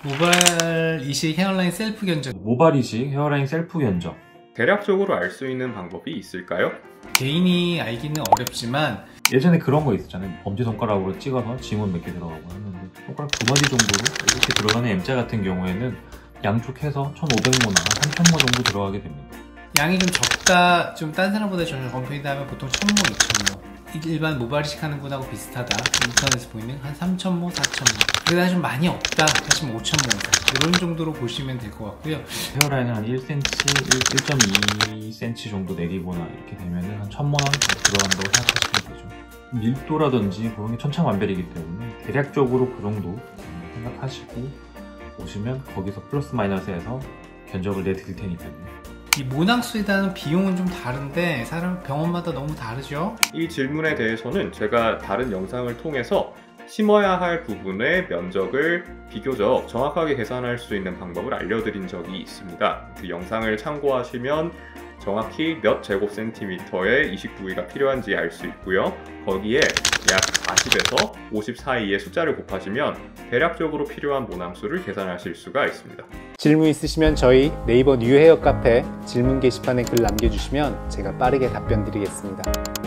모발 이식 헤어라인 셀프 견적. 모발 이식 헤어라인 셀프 견적. 대략적으로 알 수 있는 방법이 있을까요? 개인이 알기는 어렵지만 예전에 그런 거 있었잖아요. 엄지손가락으로 찍어서 지문 몇 개 들어가고 하는데 손가락 2마디 정도로 이렇게 들어가는 M자 같은 경우에는 양쪽 해서 1500모나 3000모 정도 들어가게 됩니다. 양이 좀 적다, 좀 딴 사람보다 전혀 검편이다 하면 보통 1000모, 2000모. 일반 모발 이식 하는 분하고 비슷하다. 인터넷에서 보이는 한 3000모, 4000모. 그러다 좀 많이 없다 하시면 5000모 이상. 이런 정도로 보시면 될 것 같고요. 헤어라인은 한 1cm, 1.2cm 정도 내리거나 이렇게 되면은 한 1000모나 들어간다고 생각하시면 되죠. 밀도라든지 그런 게 천차만별이기 때문에 대략적으로 그 정도 생각하시고 오시면 거기서 플러스 마이너스해서 견적을 내드릴 테니까요. 이 모낭수에 대한 비용은 좀 다른데 사람 병원마다 너무 다르죠? 이 질문에 대해서는 제가 다른 영상을 통해서 심어야 할 부분의 면적을 비교적 정확하게 계산할 수 있는 방법을 알려드린 적이 있습니다. 그 영상을 참고하시면 정확히 몇 제곱센티미터의 이식 부위가 필요한지 알 수 있고요. 거기에 약 40에서 50 사이의 숫자를 곱하시면 대략적으로 필요한 모낭수를 계산하실 수가 있습니다. 질문 있으시면 저희 네이버 뉴헤어 카페 질문 게시판에 글 남겨주시면 제가 빠르게 답변 드리겠습니다.